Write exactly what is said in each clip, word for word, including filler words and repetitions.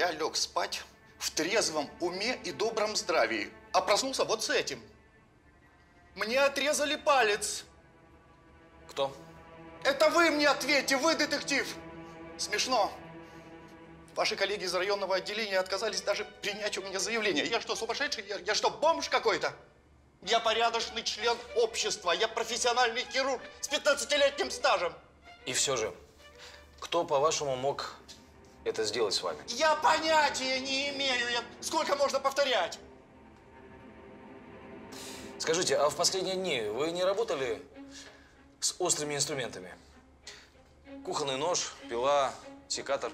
Я лег спать в трезвом уме и добром здравии, а проснулся вот с этим. Мне отрезали палец. Кто? Это вы мне ответьте, вы детектив. Смешно. Ваши коллеги из районного отделения отказались даже принять у меня заявление. Я что, сумасшедший? Я, я что, бомж какой-то? Я порядочный член общества. Я профессиональный хирург с пятнадцатилетним стажем. И все же, кто, по-вашему, мог это сделать с вами? Я понятия не имею. Я... Сколько можно повторять? Скажите, а в последние дни вы не работали с острыми инструментами? Кухонный нож, пила, секатор.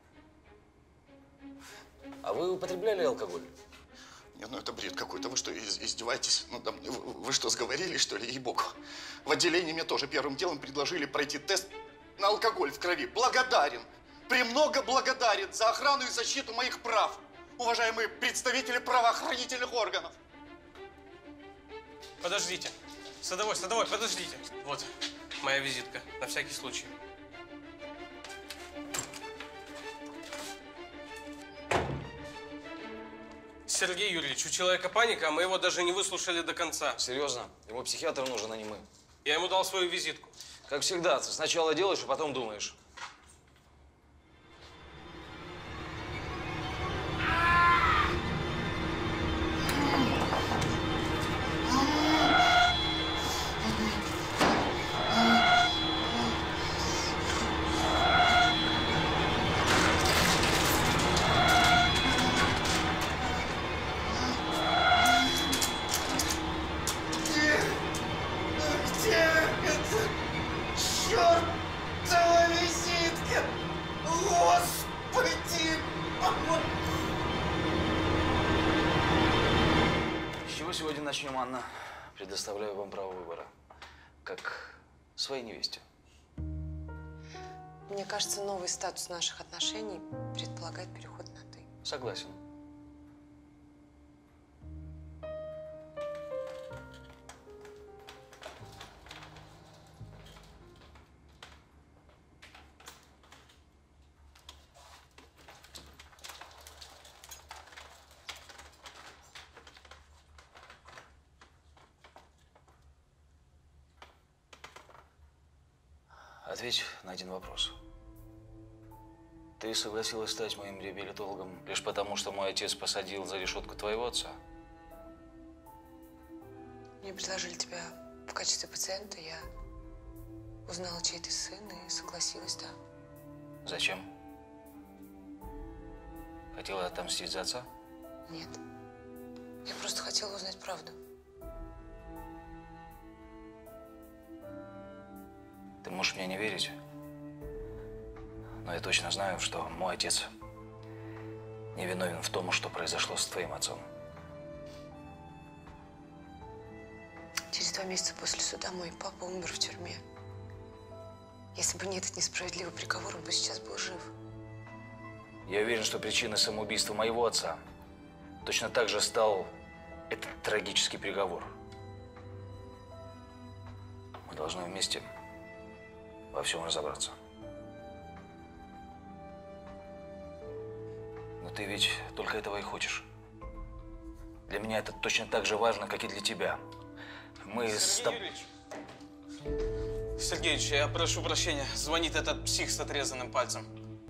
А вы употребляли алкоголь? Не, ну это бред какой-то. Вы что, издеваетесь? Ну, да, вы, вы что, сговорились, что ли, ей-богу? В отделении мне тоже первым делом предложили пройти тест на алкоголь в крови. Благодарен, премного благодарен за охрану и защиту моих прав, уважаемые представители правоохранительных органов. Подождите. Садовой, садовой, подождите. Вот моя визитка, на всякий случай. Сергей Юрьевич, у человека паника, а мы его даже не выслушали до конца. Серьезно? Ему психиатр нужен, а не мы. Я ему дал свою визитку. Как всегда, ты сначала делаешь, а потом думаешь. Начнем, Анна. Предоставляю вам право выбора. Как своей невесте. Мне кажется, новый статус наших отношений предполагает переход на «ты». Согласен. Ответь на один вопрос. Ты согласилась стать моим реабилитологом лишь потому, что мой отец посадил за решетку твоего отца? Мне предложили тебя в качестве пациента, я узнала, чей ты сын, и согласилась, да. Зачем? Хотела отомстить за отца? Нет. Я просто хотела узнать правду. Ты можешь мне не верить, но я точно знаю, что мой отец не виновен в том, что произошло с твоим отцом. Через два месяца после суда мой папа умер в тюрьме. Если бы не этот несправедливый приговор, он бы сейчас был жив. Я уверен, что причиной самоубийства моего отца точно так же стал этот трагический приговор. Мы должны вместе во всем разобраться. Но ты ведь только этого и хочешь. Для меня это точно так же важно, как и для тебя. Мы Сергей с тобой... Юрьевич. Сергей Юрьевич, я прошу прощения. Звонит этот псих с отрезанным пальцем.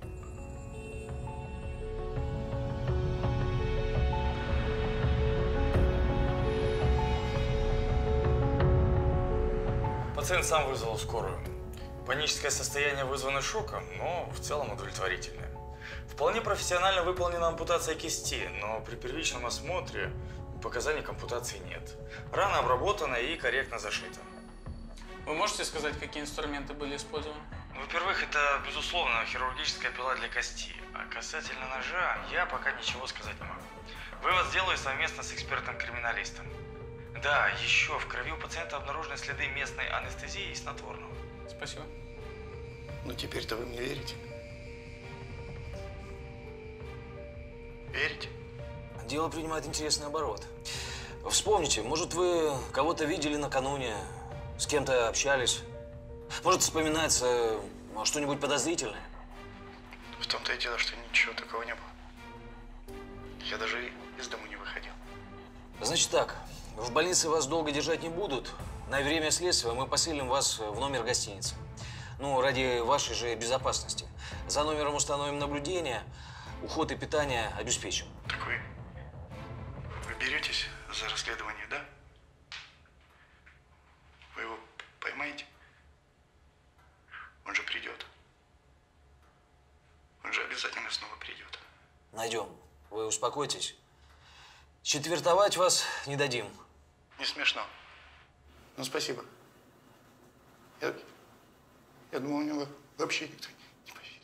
Пациент сам вызвал скорую. Паническое состояние вызвано шоком, но в целом удовлетворительное. Вполне профессионально выполнена ампутация кисти, но при первичном осмотре показаний к ампутации нет. Рана обработана и корректно зашита. Вы можете сказать, какие инструменты были использованы? Во-первых, это, безусловно, хирургическая пила для кости. А касательно ножа, я пока ничего сказать не могу. Вывод сделаю совместно с экспертом-криминалистом. Да, еще в крови у пациента обнаружены следы местной анестезии и снотворного. Спасибо. Ну, теперь-то вы мне верите? Верите? Дело принимает интересный оборот. Вспомните, может, вы кого-то видели накануне, с кем-то общались? Может, вспоминается что-нибудь подозрительное? В том-то и дело, что ничего такого не было. Я даже из дому не выходил. Значит так, в больнице вас долго держать не будут. На время следствия мы поселим вас в номер гостиницы. Ну, ради вашей же безопасности. За номером установим наблюдение, уход и питание обеспечим. Так вы, вы беретесь за расследование, да? Вы его поймаете? Он же придет. Он же обязательно снова придет. Найдем. Вы успокойтесь. Четвертовать вас не дадим. Не смешно. Ну, спасибо. Я, я думал, у него вообще никто не поверит.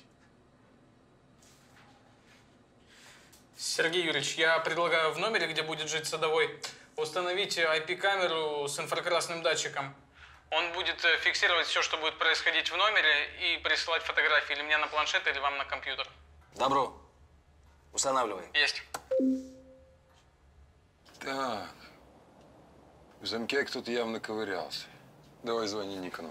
Сергей Юрьевич, я предлагаю в номере, где будет жить Садовой, установить ай пи-камеру с инфракрасным датчиком. Он будет фиксировать все, что будет происходить в номере, и присылать фотографии или мне на планшет, или вам на компьютер. Добро. Устанавливай. Есть. Так. В замке кто-то явно ковырялся. Давай звони Никону.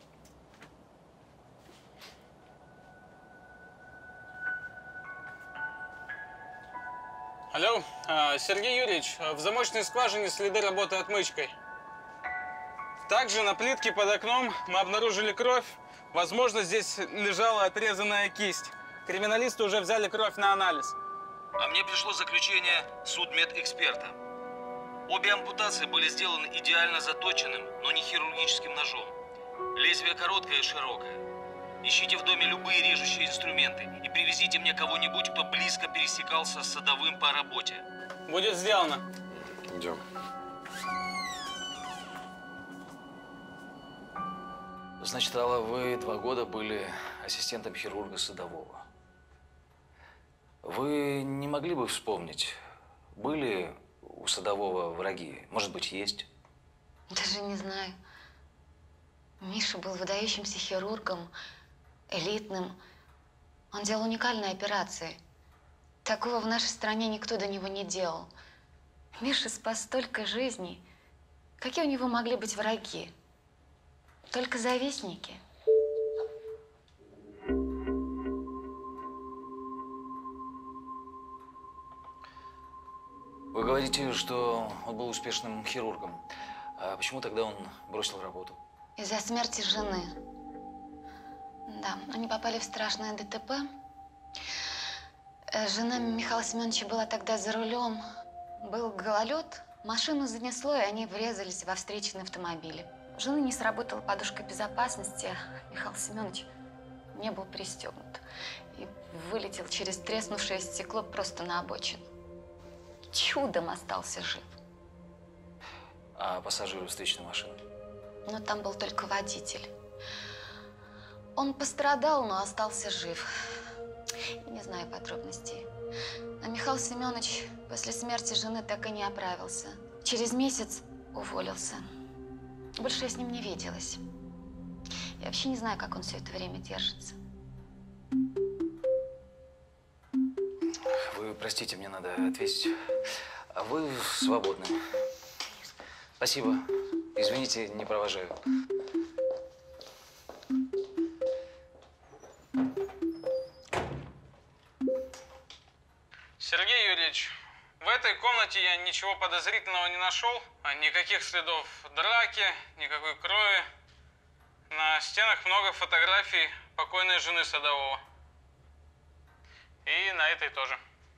Алло, а, Сергей Юрьевич, в замочной скважине следы работы отмычкой. Также на плитке под окном мы обнаружили кровь. Возможно, здесь лежала отрезанная кисть. Криминалисты уже взяли кровь на анализ. А мне пришло заключение судмедэксперта. Обе ампутации были сделаны идеально заточенным, но не хирургическим ножом. Лезвие короткое и широкое. Ищите в доме любые режущие инструменты и привезите мне кого-нибудь, кто близко пересекался с Садовым по работе. Будет сделано. Идем. Значит, Алла, вы два года были ассистентом хирурга Садового. Вы не могли бы вспомнить, были у Садового враги? Может быть, есть? Даже не знаю. Миша был выдающимся хирургом, элитным. Он делал уникальные операции. Такого в нашей стране никто до него не делал. Миша спас столько жизней. Какие у него могли быть враги? Только завистники. Вы говорите, что он был успешным хирургом. А почему тогда он бросил работу? Из-за смерти жены. Да, они попали в страшное дэ тэ пэ. Э, Жена Михаила Семеновича была тогда за рулем. Был гололед, машину занесло, и они врезались во встречный автомобиль. У жены не сработала подушка безопасности. Михаил Семенович не был пристегнут и вылетел через треснувшее стекло просто на обочину. Чудом остался жив. А пассажиры встречной машины? Но там был только водитель. Он пострадал, но остался жив. Я не знаю подробностей. А Михаил Семенович после смерти жены так и не оправился. Через месяц уволился. Больше я с ним не виделась. Я вообще не знаю, как он все это время держится. Вы простите, мне надо ответить. А вы свободны. Спасибо. Извините, не провожаю. Сергей Юрьевич, в этой комнате я ничего подозрительного не нашел. Никаких следов драки, никакой крови. На стенах много фотографий покойной жены Садового. И на этой тоже.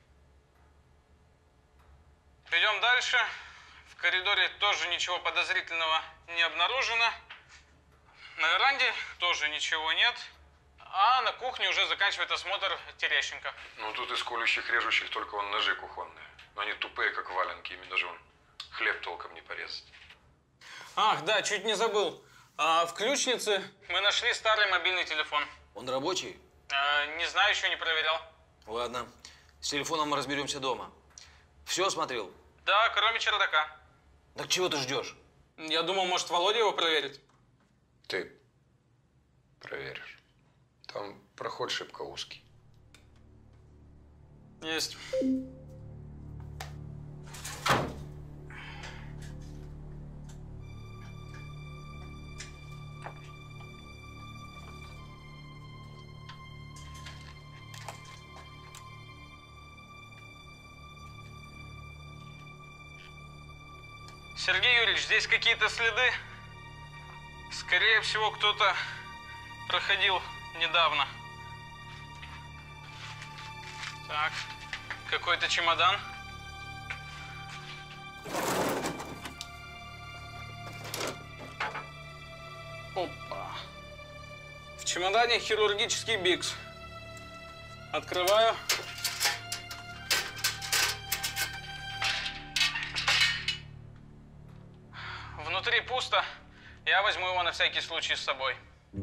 Идем дальше. В коридоре тоже ничего подозрительного не обнаружено. На веранде тоже ничего нет. А на кухне уже заканчивает осмотр Терещенко. Ну, тут из колющих, режущих только он ножи кухонные. Но они тупые, как валенки, ими даже он хлеб толком не порезать. Ах, да, чуть не забыл. А, в ключнице мы нашли старый мобильный телефон. Он рабочий? А, не знаю, еще не проверял. Ладно. С телефоном мы разберемся дома. Все осмотрел? Да, кроме чердака. Так чего ты ждешь? Я думал, может, Володя его проверит. Ты проверишь. Там проход шибко узкий. Есть. Сергей Юрьевич, здесь какие-то следы? Скорее всего, кто-то проходил недавно. Так, какой-то чемодан. Опа. В чемодане хирургический бикс. Открываю. Внутри пусто. Я возьму его на всякий случай с собой.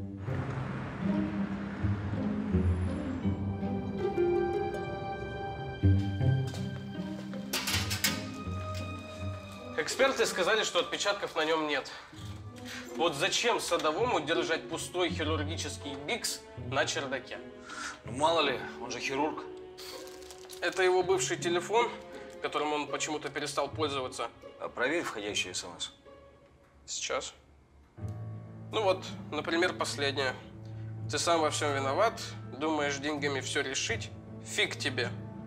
Эксперты сказали, что отпечатков на нем нет. Вот зачем садовому держать пустой хирургический бикс на чердаке? Ну, мало ли, он же хирург. Это его бывший телефон, которым он почему-то перестал пользоваться. А проверь входящий смс. Сейчас. Ну вот, например, последнее. Ты сам во всем виноват, думаешь деньгами все решить, фиг тебе.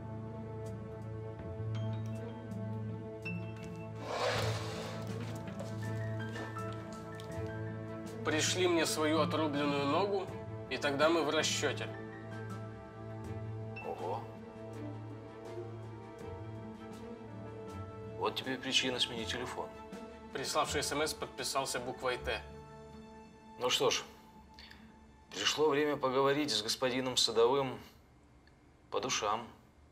Пришли мне свою отрубленную ногу, и тогда мы в расчете. Ого. Вот тебе причина сменить телефон. Приславший смс подписался буквой Т. Ну что ж, пришло время поговорить с господином Садовым по душам.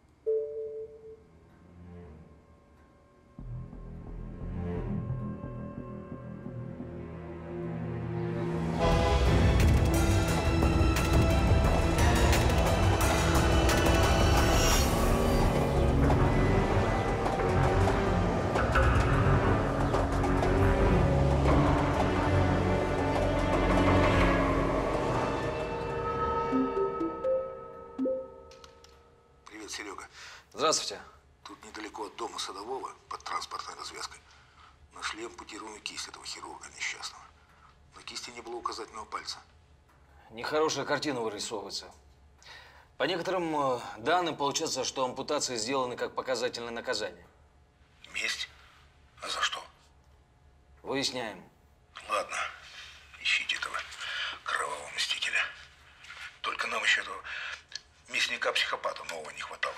Серега. Здравствуйте. Тут недалеко от дома Садового, под транспортной развязкой, нашли ампутированную кисть этого хирурга несчастного. На кисти не было указательного пальца. Нехорошая картина вырисовывается. По некоторым э, данным получается, что ампутации сделаны как показательное наказание. Месть? А за что? Выясняем. Ладно, ищите этого кровавого мстителя. Только нам еще этого мясника-психопата нового не хватало.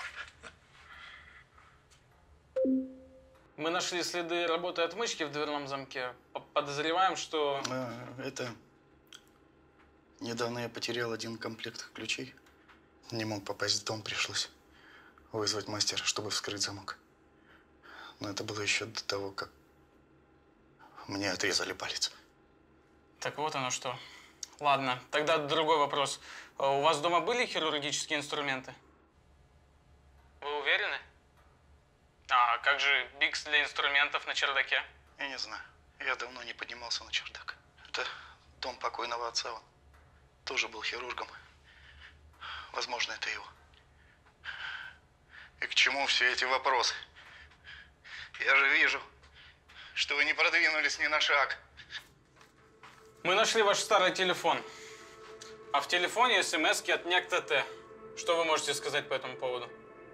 Мы нашли следы работы отмычки в дверном замке. Подозреваем, что… А, это… Недавно я потерял один комплект ключей. Не мог попасть в дом, пришлось вызвать мастера, чтобы вскрыть замок. Но это было еще до того, как мне отрезали палец. Так вот оно что. Ладно, тогда другой вопрос. У вас дома были хирургические инструменты? Вы уверены? А как же бикс для инструментов на чердаке? Я не знаю. Я давно не поднимался на чердак. Это дом покойного отца. Он тоже был хирургом. Возможно, это его. И к чему все эти вопросы? Я же вижу, что вы не продвинулись ни на шаг. Мы нашли ваш старый телефон. А в телефоне смс-ки от некто Т. Что вы можете сказать по этому поводу?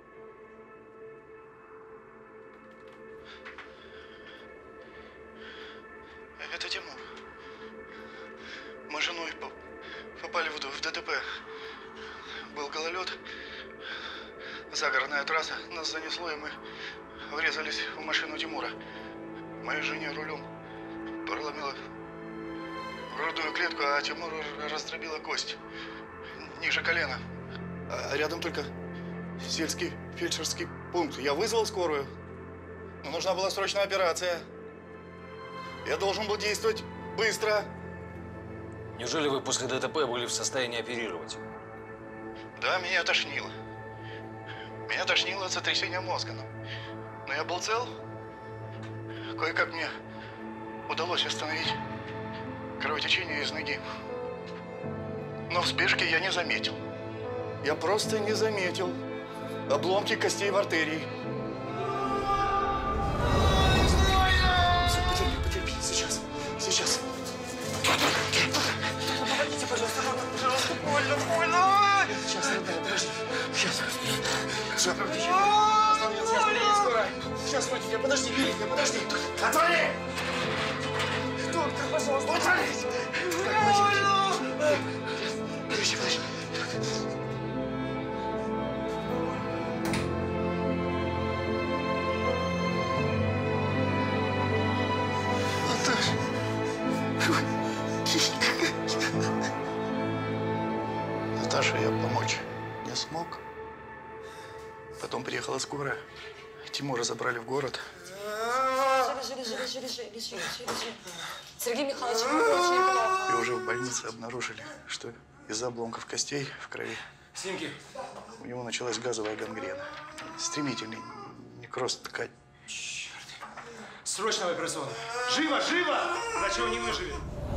Это Тимур. Мы с женой попали в, в ДТП. Был гололед. Загородная трасса. Нас занесло, и мы врезались в машину Тимура. Моей жене рулем проломила грудную клетку, а Тимуру раздробила кость ниже колена. А рядом только сельский фельдшерский пункт. Я вызвал скорую, но нужна была срочная операция. Я должен был действовать быстро. Неужели вы после ДТП были в состоянии оперировать? Да, меня тошнило. Меня тошнило от сотрясения мозга. Но, но я был цел. Кое-как мне удалось остановить кровотечение из ноги. Но вспышки я не заметил. Я просто не заметил обломки костей в артерии. Потерпи, потерпи. Сейчас. Сейчас. Помогите, пожалуйста, пожалуйста. Больно, больно. Сейчас, Наталья, подожди. Сейчас. Все, кровотечение. Остановился, я скоро. Сейчас, Витя, подожди, Витя, подожди. Отвали! Доктор, пожалуйста, отвалить! Подожди, подожди. Наташе я помочь не смог. Потом приехала скорая. Тимура забрали в город. Лежи, лежи, лежи, лежи, лежи, лежи, лежи. Сергей Михайлович, ему очень плохо. И уже в больнице обнаружили, что из-за обломков костей в крови Снимки. у него началась газовая гангрена. Стремительный некроз ткани. Срочно в операционную. Живо, живо! Иначе он не выживет.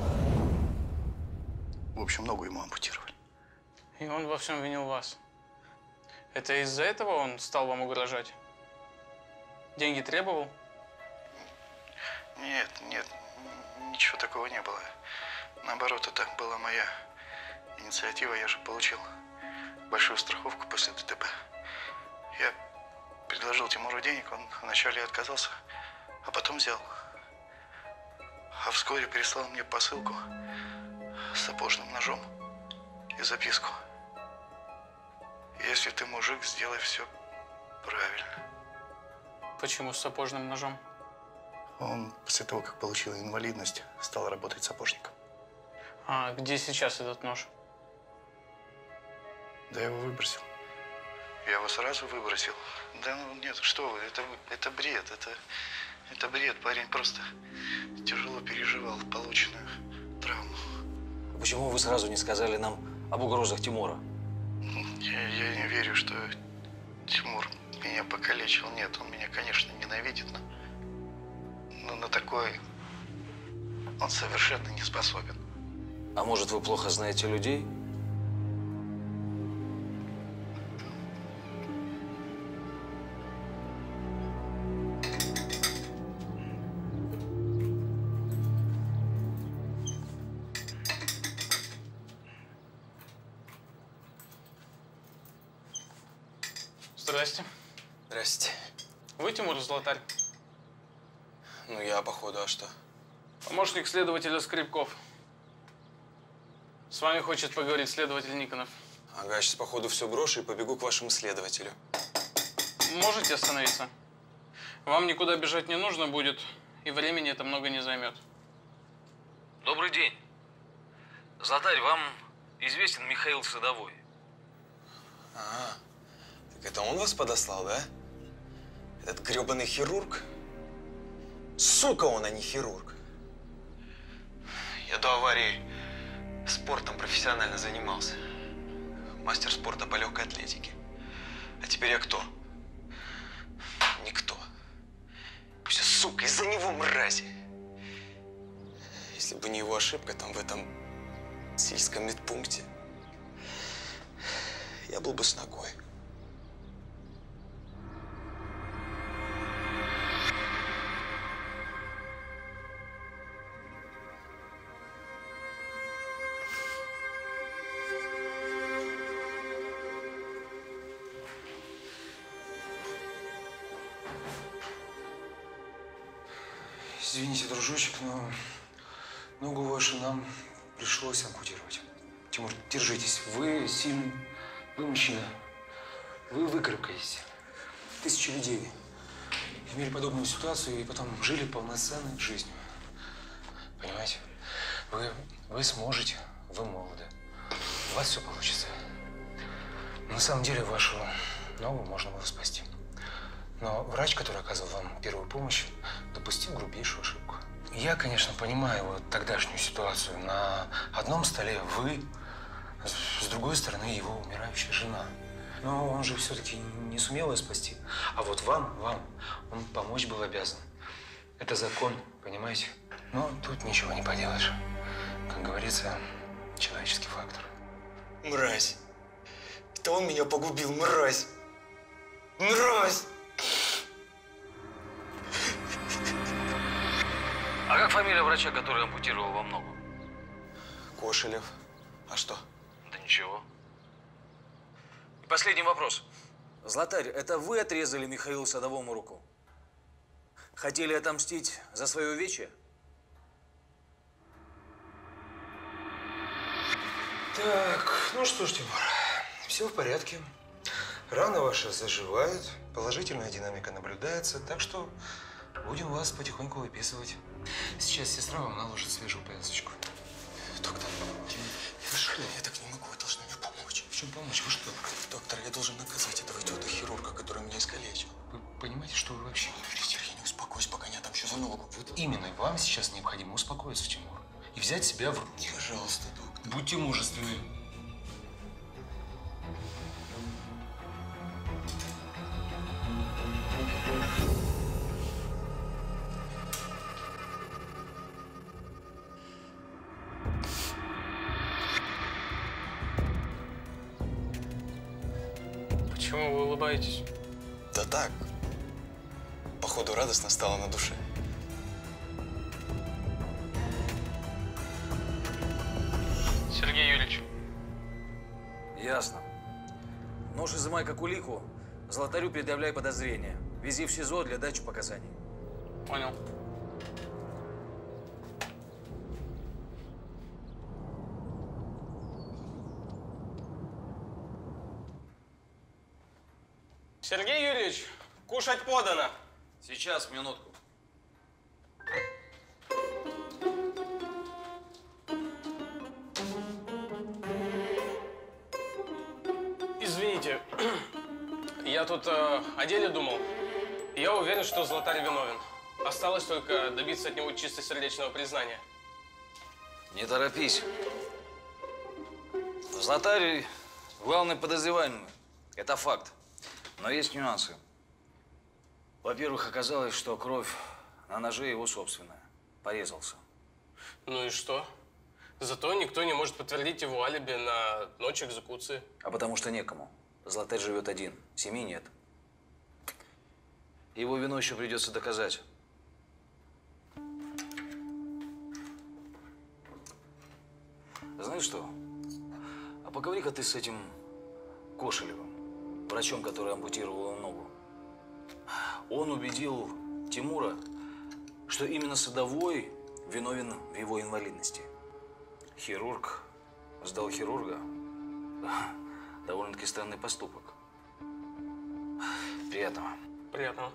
В общем, ногу ему ампутировали. И он во всем винил вас. Это из-за этого он стал вам угрожать? Деньги требовал? Нет, нет, ничего такого не было. Наоборот, это была моя инициатива. Я же получил большую страховку после ДТП. Я предложил Тимуру денег, он вначале отказался, а потом взял. А вскоре прислал мне посылку с сапожным ножом и записку. Если ты мужик, сделай все правильно. Почему с сапожным ножом? Он после того, как получил инвалидность, стал работать сапожником. А где сейчас этот нож? Да я его выбросил. Я его сразу выбросил. Да ну нет, что вы, это, это бред, это, это бред. Парень просто тяжело переживал полученную травму. Почему вы сразу не сказали нам об угрозах Тимура? Я, я не верю, что Тимур меня покалечил. Нет, он меня, конечно, ненавидит, но, но на такое он совершенно не способен. А может, вы плохо знаете людей? Здрасте. Здрасте. Вы Тимур Золотарь? Ну, я, походу, а что? Помощник следователя Скрипков. С вами хочет поговорить следователь Никонов. Ага, сейчас, походу, все брошу и побегу к вашему следователю. Можете остановиться? Вам никуда бежать не нужно будет, и времени это много не займет. Добрый день. Золотарь, вам известен Михаил Садовой? А, так это он вас подослал, да? Этот гребаный хирург? Сука, он, а не хирург. Я до аварии спортом профессионально занимался. Мастер спорта по легкой атлетике. А теперь я кто? Никто. Все, сука, из-за него, мрази. Если бы не его ошибка там в этом сельском медпункте, я был бы с ногой. Извините, дружочек, но ногу вашу нам пришлось ампутировать. Тимур, держитесь. Вы сильный, вы мужчина. Вы выкарабкаетесь. Тысячи людей имели подобную ситуацию и потом жили полноценной жизнью. Понимаете? Вы, вы сможете, вы молоды. У вас все получится. На самом деле вашу ногу можно было спасти. Но врач, который оказывал вам первую помощь, допустил грубейшую ошибку. Я, конечно, понимаю вот тогдашнюю ситуацию. На одном столе вы, с другой стороны его умирающая жена. Но он же все-таки не сумел ее спасти. А вот вам, вам, он помочь был обязан. Это закон, понимаете? Но тут ничего не поделаешь. Как говорится, человеческий фактор. Мразь. Это он меня погубил, мразь. Мразь! А как фамилия врача, который ампутировал вам ногу? Кошелев. А что? Да ничего. И последний вопрос. Златарь, это вы отрезали Михаилу Садовому руку? Хотели отомстить за свое увечье? Так, ну что ж, Тимур, все в порядке. Рана ваша заживает, положительная динамика наблюдается, так что будем вас потихоньку выписывать. Сейчас сестра вам наложит свежую повязочку. Доктор, я, я так не могу, вы должны мне помочь. В чем помочь? Вы что? Доктор, я должен наказать этого идиота-хирурга, который меня искалечил. Вы понимаете, что вы вообще говорите? Я не успокоюсь, пока не отомщу за ногу. Вот именно вам сейчас необходимо успокоиться, Тимур, и взять себя в руки. Пожалуйста, доктор. Будьте мужественны. Почему вы улыбаетесь? Да так. Походу, радостно стало на душе. Сергей Юрьевич. Ясно. Нож изымай как улику, Золотарю предъявляй подозрения. Вези в СИЗО для дачи показаний. Понял. Сергей Юрьевич, кушать подано. Сейчас, минутку. Извините, я тут э, о деле думал. Я уверен, что Золотарь виновен. Осталось только добиться от него чистосердечного признания. Не торопись. Золотарь главный подозреваемый. Это факт. Но есть нюансы. Во-первых, оказалось, что кровь на ноже его собственная. Порезался. Ну и что? Зато никто не может подтвердить его алиби на ночь экзекуции. А потому что некому. Золотарь живет один. Семьи нет. Его вину еще придется доказать. Знаешь что? А поговори-ка ты с этим Кошелевым, врачом, который ампутировал ногу. Он убедил Тимура, что именно Садовой виновен в его инвалидности. Хирург сдал хирурга. Довольно-таки странный поступок. Приятного. Приятного.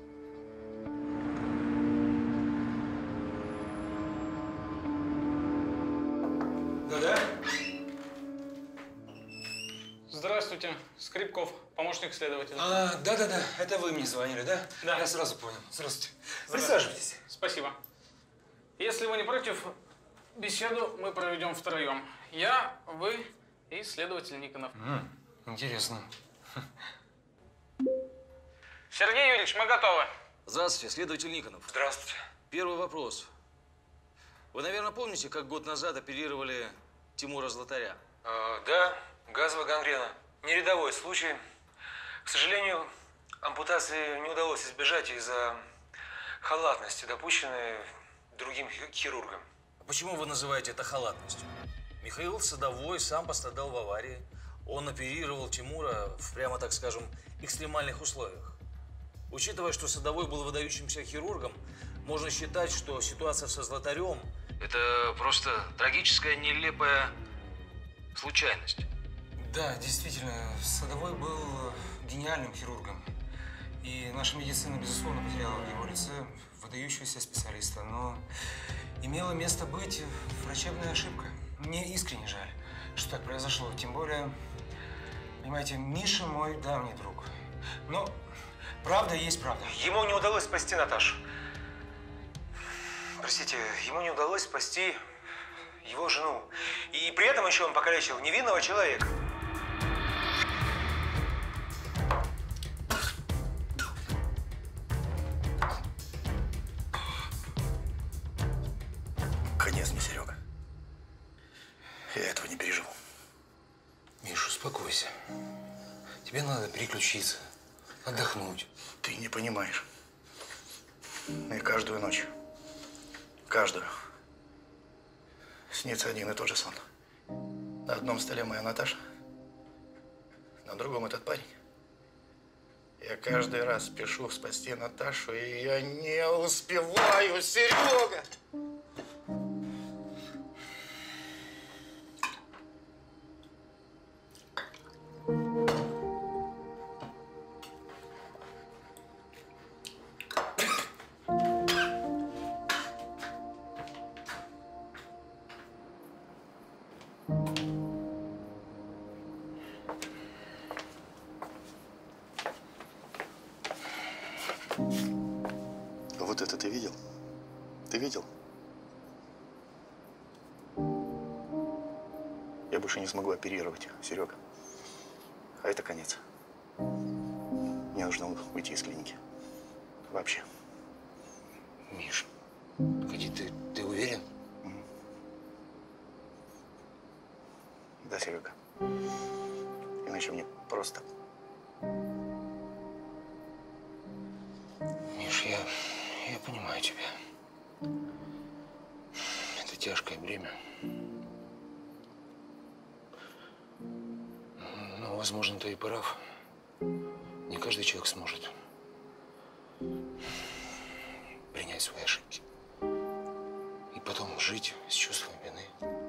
Да-да. Здравствуйте, Скрипков, помощник следователя. А, да-да-да, это вы мне звонили, да? Да. Я сразу понял. Здравствуйте. Здравствуйте. Присаживайтесь. Спасибо. Если вы не против, беседу мы проведем втроем. Я, вы и следователь Никонов. М, интересно. Сергей Юрьевич, мы готовы. Здравствуйте, следователь Никонов. Здравствуйте. Первый вопрос. Вы, наверное, помните, как год назад оперировали Тимура Золотаря? А, да, газовая гангрена. Не рядовой случай. К сожалению, ампутации не удалось избежать из-за халатности, допущенной другим хирургом. А почему вы называете это халатностью? Михаил Садовой сам пострадал в аварии. Он оперировал Тимура в, прямо так скажем, экстремальных условиях. Учитывая, что Садовой был выдающимся хирургом, можно считать, что ситуация со Золотарем – это просто трагическая, нелепая случайность. Да, действительно, Садовой был гениальным хирургом. И наша медицина, безусловно, потеряла в его лице выдающегося специалиста. Но имела место быть врачебная ошибка. Мне искренне жаль, что так произошло. Тем более, понимаете, Миша мой давний друг. Но правда есть правда. Ему не удалось спасти Наташу. Простите, ему не удалось спасти его жену. И при этом еще он покалечил невинного человека. Конец мне, Серега. Я этого не переживу. Миш, успокойся. Тебе надо переключиться, отдохнуть. Ты не понимаешь. Мне каждую ночь, каждую, снится один и тот же сон. На одном столе моя Наташа, на другом этот парень. Я каждый раз спешу спасти Наташу, и я не успеваю, Серега! Вот это ты видел? Ты видел? Я больше не смогу оперировать, Серега. А это конец. Мне нужно уйти из клиники. Вообще. Миш, погоди, ты, ты уверен? Угу. Да, Серега. Иначе мне просто… Миш, я, я понимаю тебя. Это тяжкое бремя. Но, возможно, ты и прав. Не каждый человек сможет принять свои ошибки. И потом жить с чувством вины.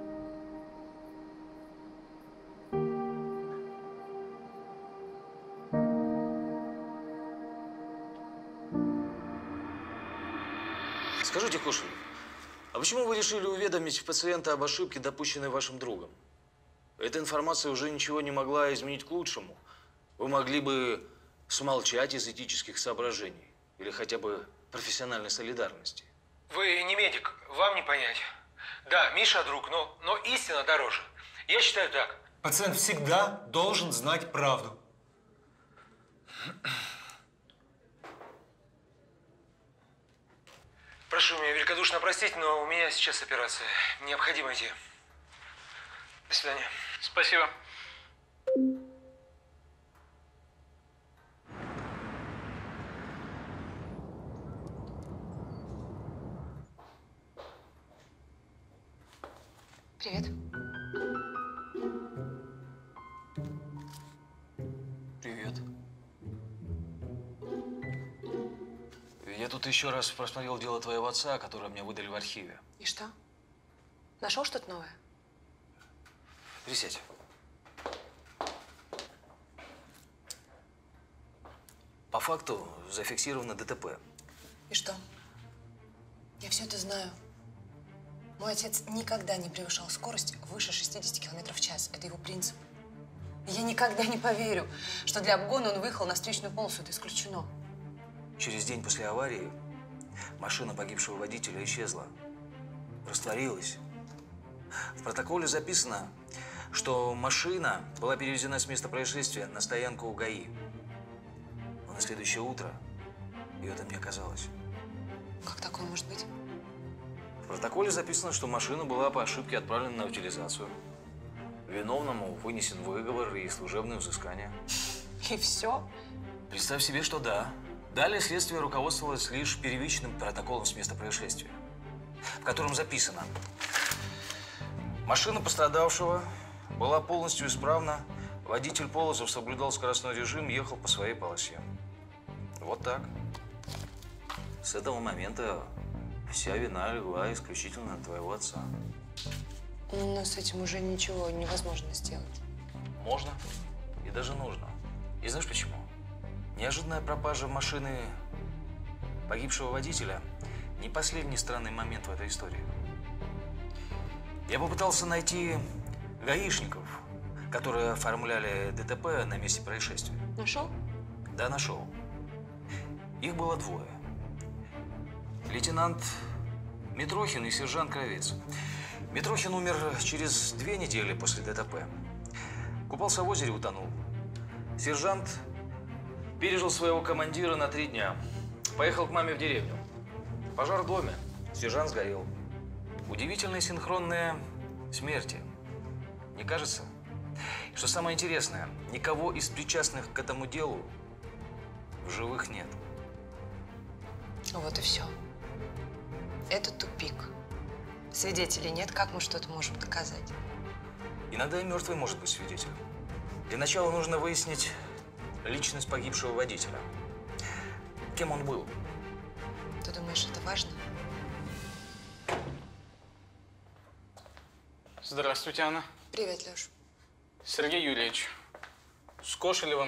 Скажите, Кошелев, а почему вы решили уведомить пациента об ошибке, допущенной вашим другом? Эта информация уже ничего не могла изменить к лучшему. Вы могли бы смолчать из этических соображений или хотя бы профессиональной солидарности. Вы не медик, вам не понять. Да, Миша друг, но, но истина дороже. Я считаю так. Пациент всегда должен знать правду. Прошу меня великодушно простить, но у меня сейчас операция. Необходимо идти. До свидания. Спасибо. Привет. Привет. Я тут еще раз просмотрел дело твоего отца, которое мне выдали в архиве. И что? Нашел что-то новое? Присядь. По факту зафиксировано ДТП. И что? Я все это знаю. Мой отец никогда не превышал скорость выше шестидесяти километров в час. Это его принцип. И я никогда не поверю, что для обгона он выехал на встречную полосу. Это исключено. Через день после аварии машина погибшего водителя исчезла, растворилась. В протоколе записано, что машина была перевезена с места происшествия на стоянку у ГАИ. Но на следующее утро ее там не оказалось. Как такое может быть? В протоколе записано, что машина была по ошибке отправлена на утилизацию. Виновному вынесен выговор и служебное взыскание. И все? Представь себе, что да. Далее следствие руководствовалось лишь первичным протоколом с места происшествия, в котором записано: машина пострадавшего была полностью исправна, водитель Полозов соблюдал скоростной режим, ехал по своей полосе. Вот так. С этого момента вся вина легла исключительно на твоего отца. Но с этим уже ничего невозможно сделать. Можно и даже нужно. И знаешь почему? Неожиданная пропажа машины погибшего водителя – не последний странный момент в этой истории. Я попытался найти гаишников, которые оформляли ДТП на месте происшествия. Нашел? Да, нашел. Их было двое. Лейтенант Митрохин и сержант Кравец. Митрохин умер через две недели после ДТП. Купался в озере, утонул. Сержант пережил своего командира на три дня. Поехал к маме в деревню. Пожар в доме. Сержант сгорел. Удивительные синхронные смерти. Не кажется? Что самое интересное, никого из причастных к этому делу в живых нет. Вот и все. Это тупик. Свидетелей нет, как мы что-то можем доказать? Иногда и мертвый может быть свидетелем. Для начала нужно выяснить, личность погибшего водителя. Кем он был? Ты думаешь, это важно? Здравствуйте, Анна. Привет, Леш. Сергей Юрьевич, с Кошелевым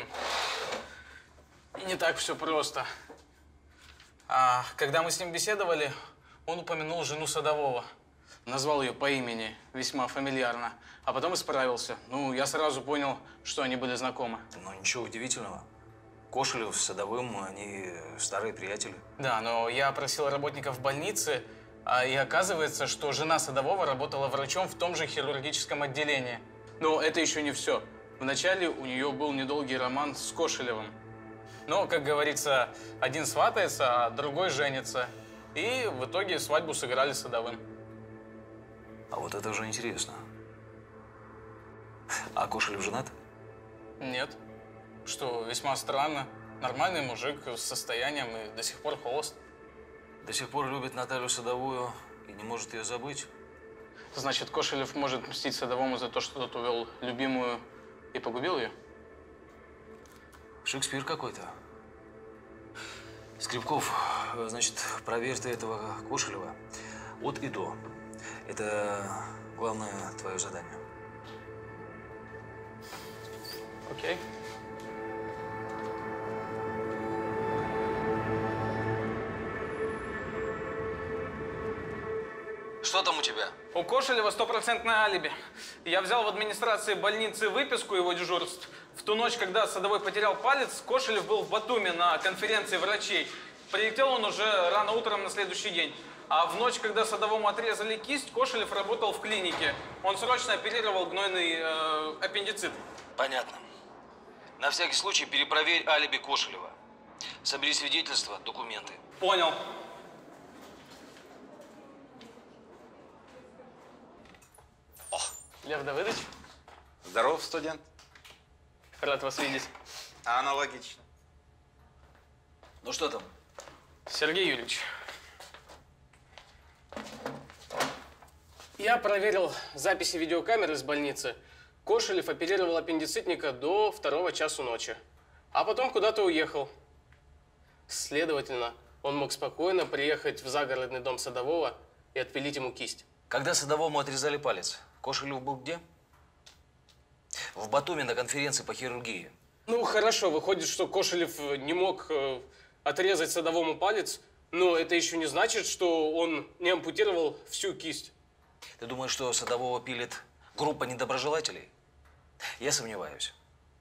не так все просто. А когда мы с ним беседовали, он упомянул жену Садового. Назвал ее по имени, весьма фамильярно. А потом исправился. Ну, я сразу понял, что они были знакомы. Ну, ничего удивительного. Кошелев с Садовым, они старые приятели. Да, но я опросил работников больницы, а и оказывается, что жена Садового работала врачом в том же хирургическом отделении. Но это еще не все. Вначале у нее был недолгий роман с Кошелевым. Но, как говорится, один сватается, а другой женится. И в итоге свадьбу сыграли с Садовым. А вот это уже интересно. А Кошелев женат? Нет. Что, весьма странно. Нормальный мужик с состоянием и до сих пор холост. До сих пор любит Наталью Садовую и не может ее забыть. Значит, Кошелев может мстить Садовому за то, что тот увел любимую и погубил ее? Шекспир какой-то. Скрипков, значит, проверь ты этого Кошелева от и до. Это главное твое задание. Окей. Что там у тебя? У Кошелева стопроцентное алиби. Я взял в администрации больницы выписку его дежурств. В ту ночь, когда Садовой потерял палец, Кошелев был в Батуми на конференции врачей. Прилетел он уже рано утром на следующий день. А в ночь, когда Садовому отрезали кисть, Кошелев работал в клинике. Он срочно оперировал гнойный э, аппендицит. Понятно. На всякий случай перепроверь алиби Кошелева. Собери свидетельства, документы. Понял. О. Лев Давыдович. Здоров, студент. Рад вас видеть. Аналогично. Ну что там? Сергей Юрьевич, я проверил записи видеокамеры из больницы. Кошелев оперировал аппендицитника до второго часу ночи, а потом куда-то уехал. Следовательно, он мог спокойно приехать в загородный дом Садового и отпилить ему кисть. Когда Садовому отрезали палец, Кошелев был где? В Батуми на конференции по хирургии. Ну, хорошо, выходит, что Кошелев не мог э, отрезать Садовому палец, но это еще не значит, что он не ампутировал всю кисть. Ты думаешь, что Садового пилит группа недоброжелателей? Я сомневаюсь.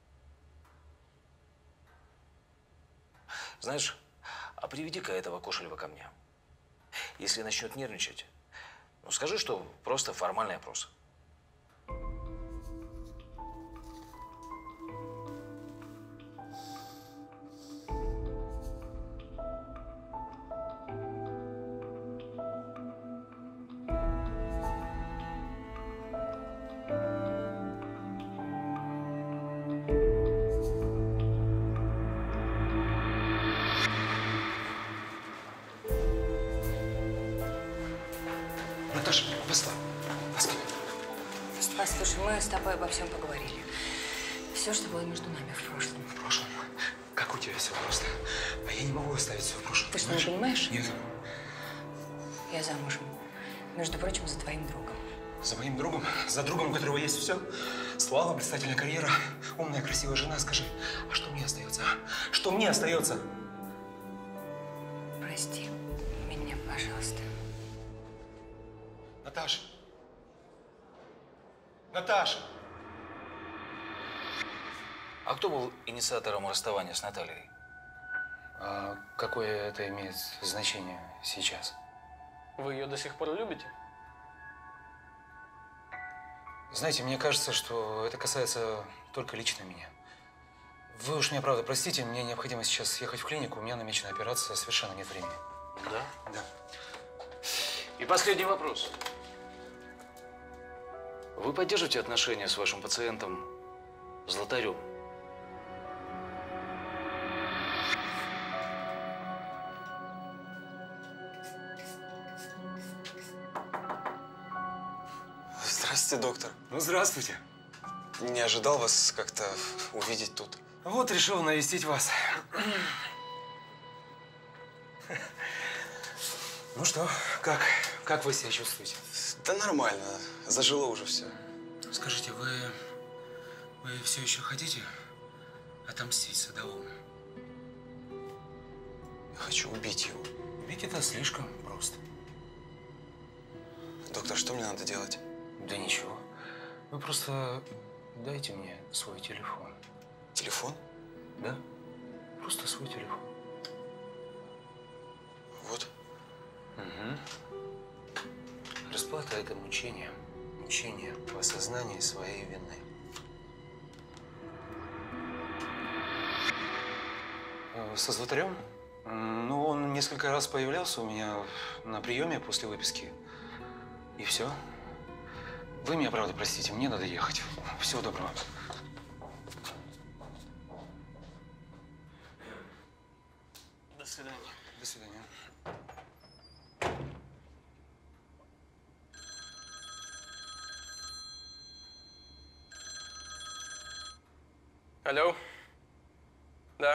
Знаешь, а приведи-ка этого Кошелева ко мне. Если начнет нервничать, ну скажи, что просто формальный опрос. Наташа, постой. Постой. Послушай, мы с тобой обо всем поговорили. Все, что было между нами в прошлом. В прошлом? Как у тебя все просто? А я не могу оставить все в прошлом. Ты что, не понимаешь? Нет. Я замужем. Между прочим, за твоим другом. За моим другом? За другом, у которого есть все? Слава, блистательная карьера, умная, красивая жена. Скажи, а что мне остается? А? Что мне остается? Прости меня, пожалуйста. Наташа. Наташа. А кто был инициатором расставания с Натальей? А какое это имеет значение сейчас? Вы ее до сих пор любите? Знаете, мне кажется, что это касается только лично меня. Вы уж меня, правда, простите, мне необходимо сейчас ехать в клинику, у меня намечена операция, совершенно нет времени. Да? Да. И последний вопрос. Вы поддерживаете отношения с вашим пациентом Златарем? Здравствуйте, доктор. Ну, здравствуйте. Не ожидал вас как-то увидеть тут. Вот решил навестить вас. Ну что, как? Как вы себя чувствуете? Да нормально. Зажило уже все. Скажите, вы, вы все еще хотите отомстить Садовому? Я хочу убить его. Убить это слишком просто. Доктор, что мне надо делать? Да ничего. Вы просто дайте мне свой телефон. Телефон? Да. Просто свой телефон. Вот. Угу. Расплата – это мучение. Мучение в осознании своей вины. Со Златарем? Ну, он несколько раз появлялся у меня на приеме после выписки. И все. Вы меня, правда, простите, мне надо ехать. Всего доброго. До свидания. До свидания. Алло? Да.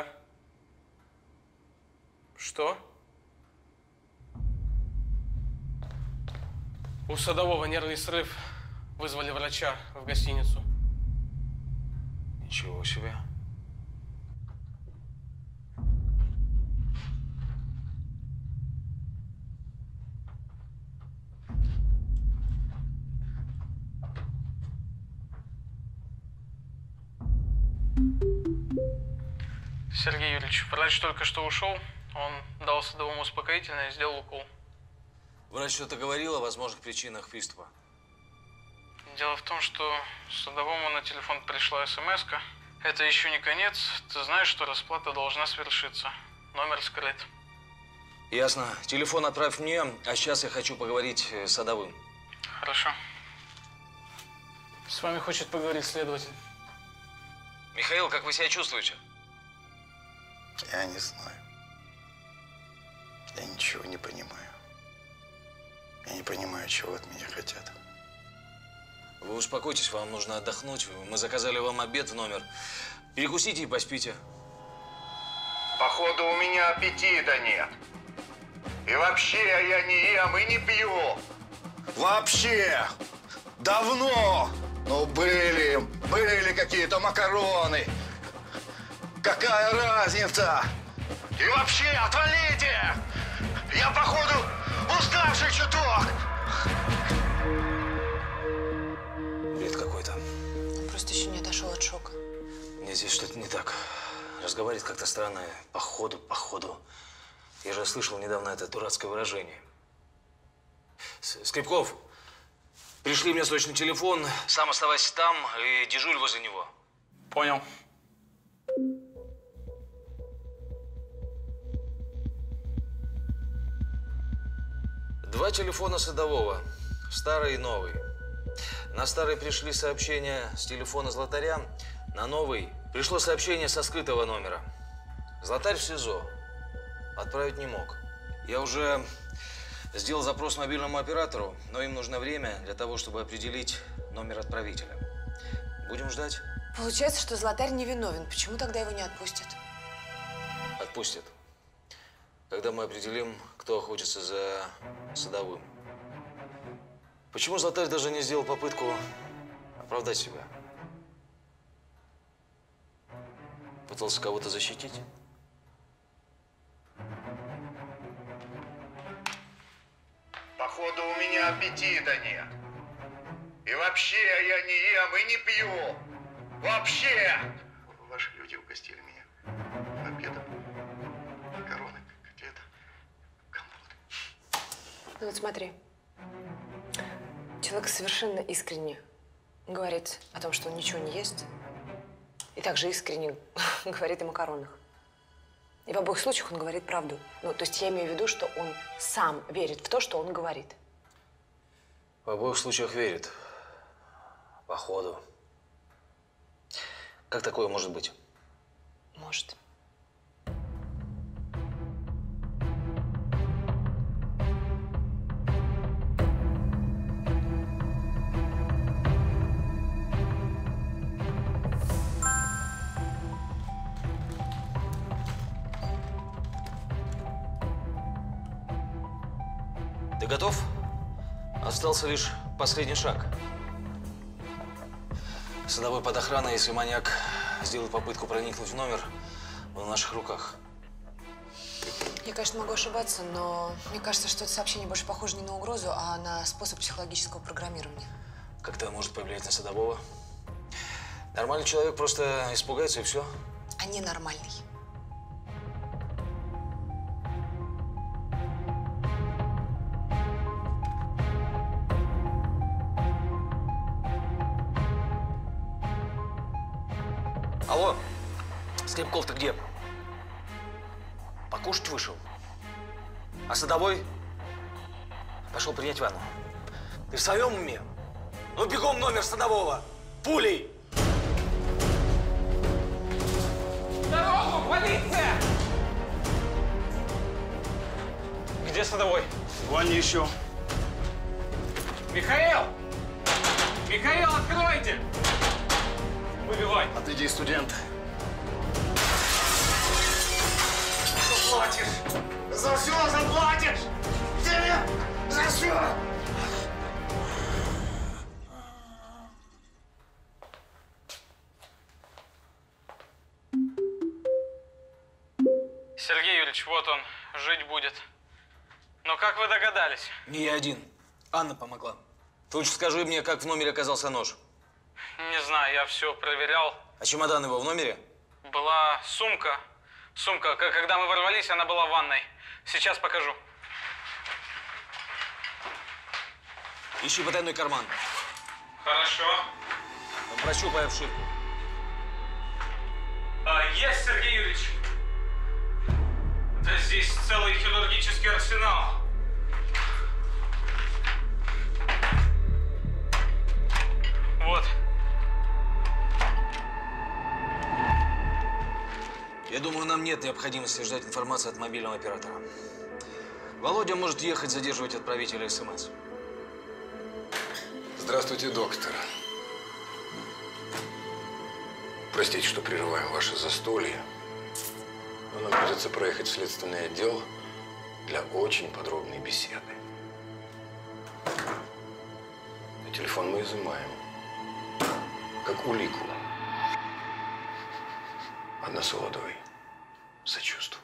Что? У Садового нервный срыв. Вызвали врача в гостиницу. Ничего себе. Сергей Юрьевич, врач только что ушел. Он дал Садовому успокоительное и сделал укол. Врач что-то говорил о возможных причинах приступа? Дело в том, что Садовому на телефон пришла смс-ка. Это еще не конец. Ты знаешь, что расплата должна свершиться. Номер скрыт. Ясно. Телефон отправь мне, а сейчас я хочу поговорить с Садовым. Хорошо. С вами хочет поговорить следователь. Михаил, как вы себя чувствуете? Я не знаю. Я ничего не понимаю. Я не понимаю, чего от меня хотят. Вы успокойтесь, вам нужно отдохнуть. Мы заказали вам обед в номер. Перекусите и поспите. Походу, у меня аппетита нет. И вообще я не ем и не пью. Вообще. Давно. Ну, были, были какие-то макароны. Какая разница? И вообще, отвалите! Я, походу, уставший чуток. Бред какой-то. Он просто еще не отошел от шока. Мне здесь что-то не так. Разговаривает как-то странно. Походу, походу. Я же слышал недавно это дурацкое выражение. Скрипков, пришли мне срочно телефон. Сам оставайся там и дежурь возле него. Понял. Два телефона Садового. Старый и новый. На старый пришли сообщения с телефона Златаря. На новый пришло сообщение со скрытого номера. Златарь в СИЗО. Отправить не мог. Я уже сделал запрос мобильному оператору, но им нужно время для того, чтобы определить номер отправителя. Будем ждать? Получается, что Златарь невиновен. Почему тогда его не отпустят? Отпустят. Когда мы определим, кто охотится за Садовым. Почему Златарь даже не сделал попытку оправдать себя? Пытался кого-то защитить? Походу, у меня аппетита нет. И вообще я не ем и не пью. Вообще! Ваши люди угостили меня обедом. Макароны, котлета, компот. Ну вот смотри. Человек совершенно искренне говорит о том, что он ничего не ест. И также искренне говорит о макаронах. И в обоих случаях он говорит правду. Ну, то есть я имею в виду, что он сам верит в то, что он говорит. В обоих случаях верит. Походу. Как такое может быть? Может. Ты готов? Остался лишь последний шаг. Садовой под охраной, если маньяк сделает попытку проникнуть в номер, он в наших руках. Я, конечно, могу ошибаться, но мне кажется, что это сообщение больше похоже не на угрозу, а на способ психологического программирования. Как это может повлиять на Садового? Нормальный человек просто испугается и все. А ненормальный. Алло, Слепков, ты где? Покушать вышел? А Садовой пошел принять ванну. Ты в своем уме? Ну, бегом номер Садового! Пулей! Дорогу, полиция! Где Садовой? В ванне еще. Михаил! Михаил, откройте! Выбивай! Отойди, студент. Заплатишь! За все заплатишь! Тебе за все! Сергей Юрьевич, вот он, жить будет. Но как вы догадались? Не я один. Анна помогла. Ты лучше скажи мне, как в номере оказался нож. Не знаю, я все проверял. А чемодан его в номере? Была сумка. Сумка. К- Когда мы ворвались, она была в ванной. Сейчас покажу. Ищи потайной карман. Хорошо. Прощупай обшивку. А, есть, Сергей Юрьевич. Да здесь целый хирургический арсенал. Вот. Я думаю, нам нет необходимости ждать информации от мобильного оператора. Володя может ехать задерживать отправителя СМС. Здравствуйте, доктор. Простите, что прерываем ваше застолье, но нам придется проехать в следственный отдел для очень подробной беседы. А телефон мы изымаем, как улику. Односолодовый. Сочувствую.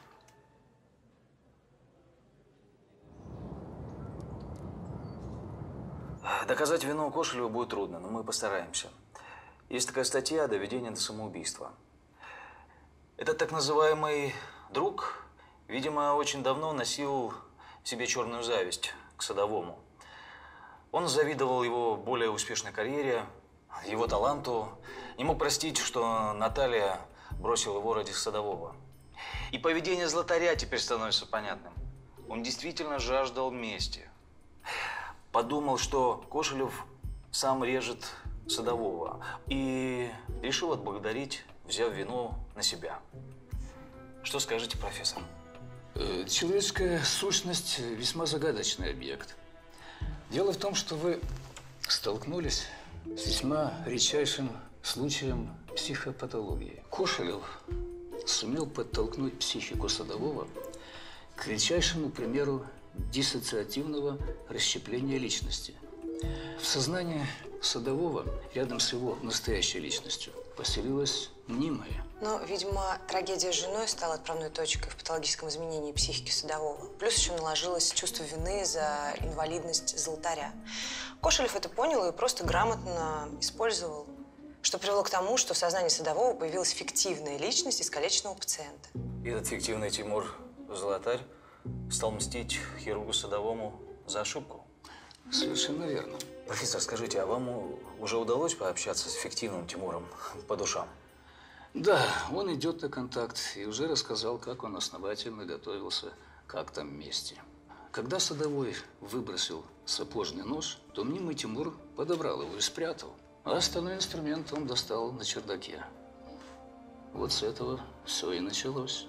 Доказать вину Кошелеву будет трудно, но мы постараемся. Есть такая статья «Доведение до самоубийства». Этот так называемый друг, видимо, очень давно носил в себе черную зависть к Садовому. Он завидовал его более успешной карьере, его таланту, не мог простить, что Наталья бросила его ради Садового. И поведение златаря теперь становится понятным. Он действительно жаждал мести. Подумал, что Кошелев сам режет Садового и решил отблагодарить, взяв вину на себя. Что скажете, профессор? Человеческая сущность – весьма загадочный объект. Дело в том, что вы столкнулись с весьма редчайшим случаем психопатологии. Кошелев сумел подтолкнуть психику Садового к редчайшему примеру диссоциативного расщепления личности. В сознании Садового рядом с его настоящей личностью поселилась мнимая. Но, видимо, трагедия с женой стала отправной точкой в патологическом изменении психики Садового. Плюс еще наложилось чувство вины за инвалидность золотаря. Кошелев это понял и просто грамотно использовал, что привело к тому, что в сознании Садового появилась фиктивная личность искалеченного пациента. И этот фиктивный Тимур Золотарь стал мстить хирургу Садовому за ошибку. Совершенно верно. Профессор, скажите, а вам уже удалось пообщаться с фиктивным Тимуром по душам? Да, он идет на контакт и уже рассказал, как он основательно готовился к актам мести. Когда Садовой выбросил сапожный нож, то мнимый Тимур подобрал его и спрятал. А остальной инструмент он достал на чердаке. Вот с этого все и началось.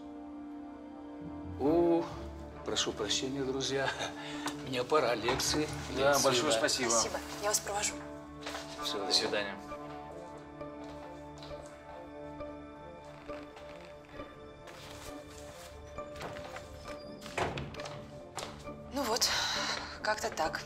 О, прошу прощения, друзья. Мне пора, лекции. Да, лекции, большое да. спасибо. Спасибо. Я вас провожу. Все, до свидания. Ну вот, Как-то так.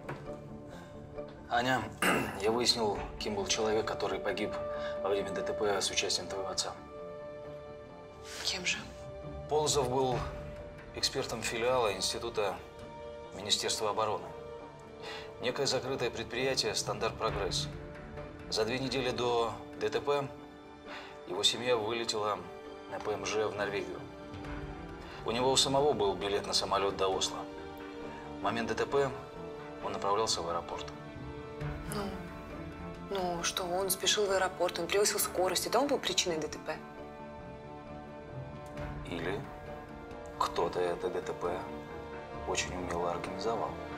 Аня, я выяснил, кем был человек, который погиб во время ДТП с участием твоего отца. Кем же? Полозов был экспертом филиала Института Министерства обороны. Некое закрытое предприятие «Стандарт Прогресс». За две недели до ДТП его семья вылетела на ПМЖ в Норвегию. У него у самого был билет на самолет до Осло. В момент ДТП он направлялся в аэропорт. Ну, ну что, он спешил в аэропорт, он превысил скорость, это он был причиной ДТП? Или кто-то это ДТП очень умело организовал.